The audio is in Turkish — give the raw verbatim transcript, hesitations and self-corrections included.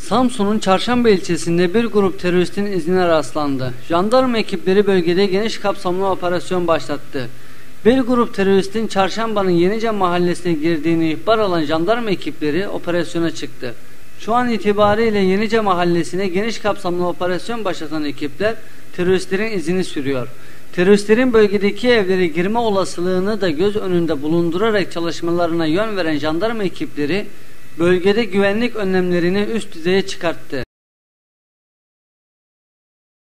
Samsun'un Çarşamba ilçesinde bir grup teröristin izine rastlandı. Jandarma ekipleri bölgede geniş kapsamlı operasyon başlattı. Bir grup teröristin Çarşamba'nın Yenice mahallesine girdiğini ihbar alan jandarma ekipleri operasyona çıktı. Şu an itibariyle Yenice mahallesine geniş kapsamlı operasyon başlatan ekipler teröristlerin izini sürüyor. Teröristlerin bölgedeki evlere girme olasılığını da göz önünde bulundurarak çalışmalarına yön veren jandarma ekipleri bölgede güvenlik önlemlerini üst düzeye çıkarttı.